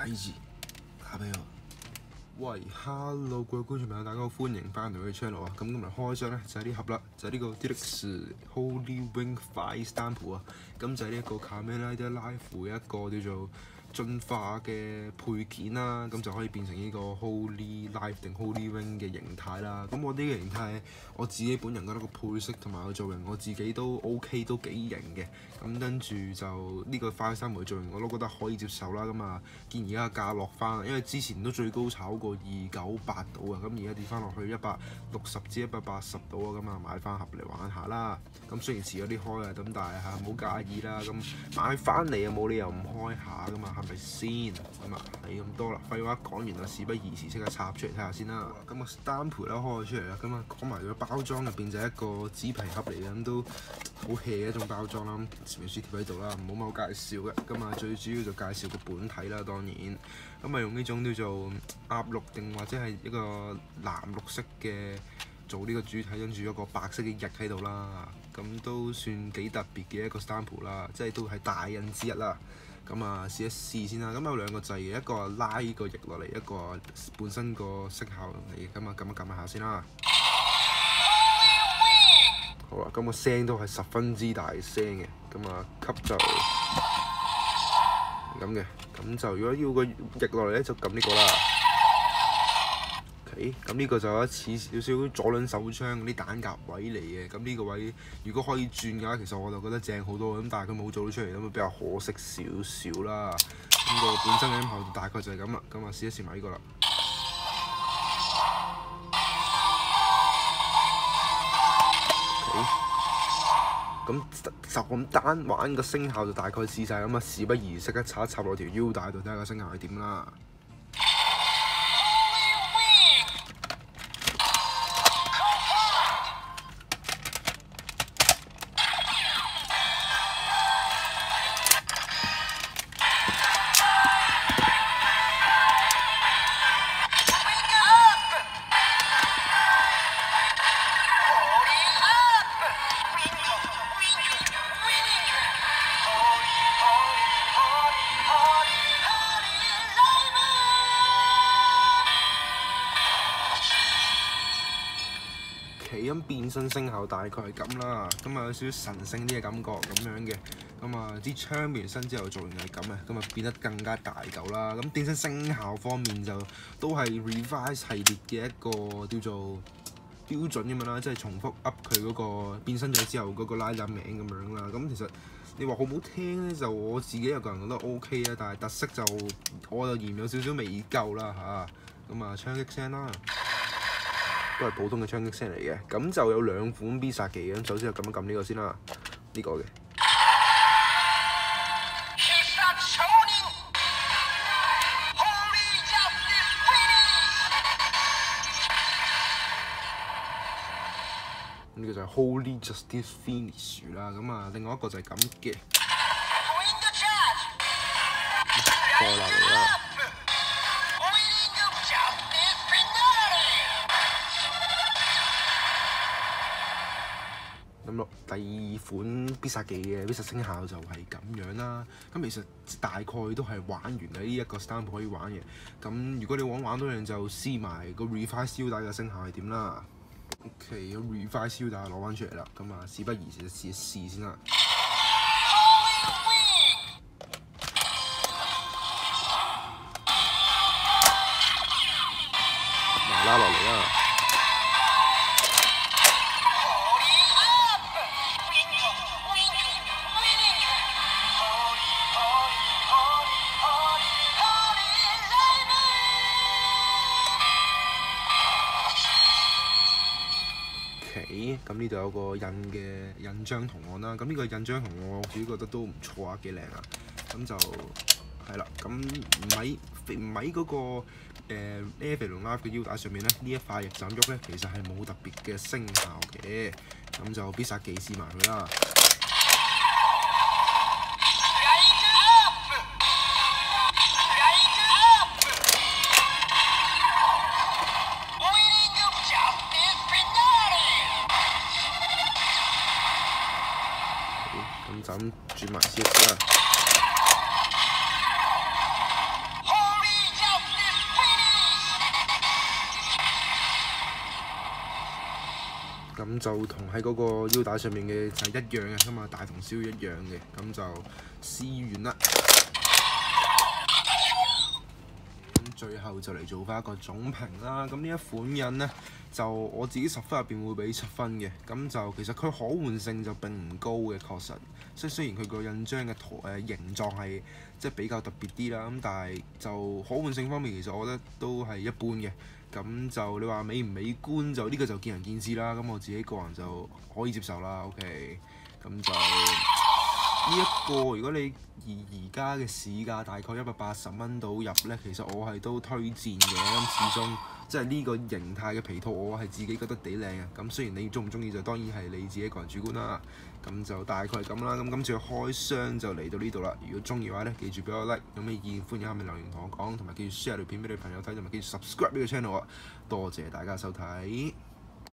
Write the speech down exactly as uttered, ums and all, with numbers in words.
睇住打俾我。喂 ，Hello 各位觀眾朋友，大家好，歡迎翻嚟我嘅 channel 啊！咁今日開箱咧就係、是、呢盒啦，就係、是、呢個 Deluxe Holy Wing Five Stamp 啊！咁就係呢一個 Kamen Rider Life 一個叫做進化嘅配件啦，咁就可以變成呢個 Holy Life 定 Holy Wing 嘅形態啦。咁我呢個形態，我自己本人覺得個配色同埋個造型，我自己都 OK， 都幾型嘅。咁跟住就呢、這個 Five Stamp 嘅造型，我都覺得可以接受啦。咁啊，見而家價落翻，因為之前都最高炒過二九八到啊，咁而家跌翻落去一百六十至一百八十到啊，咁啊買翻盒嚟玩下啦。咁雖然遲咗啲開啊，咁但係嚇唔好介意啦。咁買翻嚟啊，冇理由唔開下噶嘛，係咪先？咁啊係咁多啦，廢話講完啦，事不宜遲，即刻插出嚟睇下先啦。咁個 stamp 啦開咗出嚟啦，咁啊講埋個包裝入邊就係一個紙皮盒嚟嘅，咁都好 hea 嘅一種包裝啦。前面雪貼喺度啦，唔好乜介紹嘅。咁啊最主要就介紹個本體啦，當然咁啊用呢種叫做鴨綠定或者係一個藍綠色嘅做呢個主體，跟住一個白色嘅翼喺度啦。咁都算幾特別嘅一個 stamp 啦，即係都係大印之一啦。咁啊試一試先啦。咁有兩個掣嘅，一個拉個翼落嚟，一個本身個色效嚟嘅。咁啊撳一撳下先啦。好啦，咁個聲都係十分之大聲嘅。咁啊吸就咁嘅。咁就如果要個翼落嚟咧，就撳呢個啦。OK，咁呢個就有一似少少左輪手槍嗰啲彈夾位嚟嘅。咁呢個位如果可以轉嘅話，其實我就覺得正好多。咁但係佢冇做到出嚟，咁比較可惜少少啦。咁個本身嘅音效大概就係咁啦。咁啊試一試埋呢個啦。咁就咁單玩個聲效就大概試晒咁啊，事不宜遲，即刻插一插落條腰帶度睇下個聲效係點啦。咁變身聲效大概係咁啦，咁啊有少少神聖啲嘅感覺咁樣嘅，咁啊啲槍變身之後造型係咁啊，咁啊變得更加大嚿啦。咁變身聲效方面就都係 Revice 系列嘅一個叫做標準咁樣啦，即係重複 up 佢嗰個變身咗之後嗰個拉打名咁樣啦。咁其實你話好唔好聽咧，就我自己有個人覺得 OK 啊，但係特色就我就嫌有少少未夠啦嚇。咁啊槍擊聲啦。都係普通嘅槍擊聲嚟嘅，咁就有兩款必殺技嘅。咁首先就撳一撳呢個先啦，呢、呢個嘅。呢個就係 Holy Justice Finish 啦，咁啊，另外一個就係咁嘅。過落嚟啦。咁咯，第二款必殺技嘅必殺聲效就係咁樣啦。咁其實大概都係玩完啦，呢一個 stamp 可以玩嘅。咁如果你玩玩多樣，就試埋個 Revice 腰帶嘅聲效係點啦。OK， 個 Revice 腰帶攞翻出嚟啦。咁啊，事不宜遲，試一試先啦。嗱，拉落嚟啦。咁呢度有個印嘅印章圖案啦，咁呢個印章圖案我自己覺得都唔錯啊，幾靚啊！咁就係啦，咁唔喺唔喺嗰個誒 Avalon Life 嘅腰帶上面咧，呢一塊翼斬喐咧，其實係冇特別嘅聲效嘅，咁就必殺技試埋佢啦。咁就咁轉埋先啦。 咁就同喺嗰個腰帶上面嘅就係一樣嘅，咁啊大同小異一樣嘅，咁就試完啦。咁最後就嚟做翻一個總評啦。咁呢一款印呢，就我自己十分入邊會俾七分嘅。咁就其實佢可換性就並唔高嘅，確實。即係雖然佢個印章嘅圖誒形狀係即係比較特別啲啦，咁但係就可換性方面，其實我覺得都係一般嘅。咁就你話美唔美觀就呢、這個就見仁見智啦。咁我自己個人就可以接受啦。OK，咁就呢一、這個如果你以而家嘅市價大概一百八十蚊到入呢，其實我係都推薦嘅。咁始終即係呢個形態嘅皮套，我係自己覺得幾靚嘅。咁雖然你中唔中意就當然係你自己個人主觀啦。咁就大概係咁啦。咁今次嘅開箱就嚟到呢度啦。如果中意嘅話咧，記住俾我 like， 有咩意見歡迎下面留言同我講，同埋記住 share 條片俾你朋友睇，同埋記住 subscribe 呢個 channel 啊。多謝大家收睇。